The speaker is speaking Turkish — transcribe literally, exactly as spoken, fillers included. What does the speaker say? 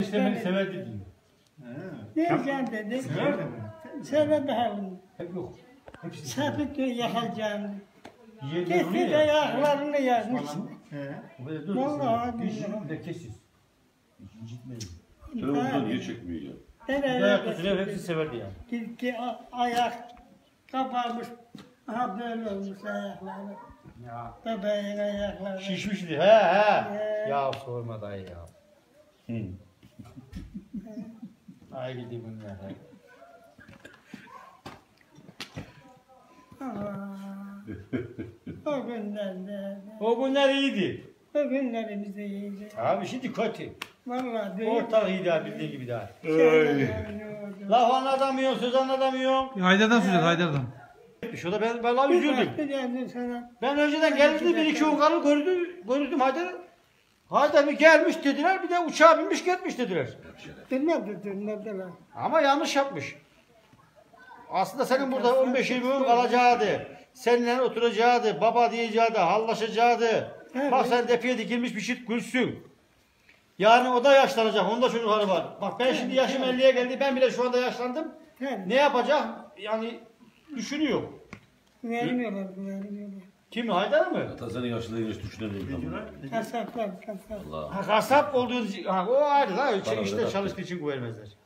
işte beni severdi diyor. Diyeceğim dedi. Severdi mi? Severdi halini. Hep yok. Hepsi Sapık diyor yakacağını. Yiyenler Kesin oluyor ya. ayaklarını yazmış. Böyle dur. Vallahi Bir şey billahi. bir de kesiz. Gitmeyin. Telefonda niye çekmiyor ya? Ben Dayak eve tutuyor hepsi severdi yani. gitti ayak kabarmış. Aha böyle olmuş ayakları. Ya. Bebeğin ayakları. Şişmişti. He he. He. Ya sorma dayı ya. Hı. Ay gidi bunlar. he. Aa, o günlerde. O günler iyiydi. O günlerimiz de iyiydi. Abi şimdi kötü. Vallahi değil. Ortalık iyiydi abi bildiğin gibi daha. Ay. Laf anlatamıyorsun, söz anlatamıyorsun. Haydar'dan söylüyor Haydar'dan. Şu da ben vallahi üzüldüm. Sana. Ben önceden geldi bir iki ungalı gördüm, gördüm Haydar. Haydar bir gelmiş dediler, bir de uçağa binmiş gitmiş dediler. Dinledi dinlediler. Ama yanlış yapmış. Aslında senin burada on beş yirmi gün kalacaktı. Seninle oturacaktı, baba diyeceğiydi, hallaşacaktı. Evet. Bak sen depiye dikilmiş bir şey gülsün. Yani o da yaşlanacak, onda çocukları var. Bak ben şimdi yaşım elliye geldi, ben bile şu anda yaşlandım. Evet. Ne yapacak? Yani düşünüyor. Vermiyorlar, vermiyorlar. Kim Haydar mı? Hatta senin yaşında yaş düşünemiyorum. Kasaplar, kasap. Allah. Ha, kasap olduğu ha, o ayrı la. Bana İşte öyle çalıştığı için vermezler.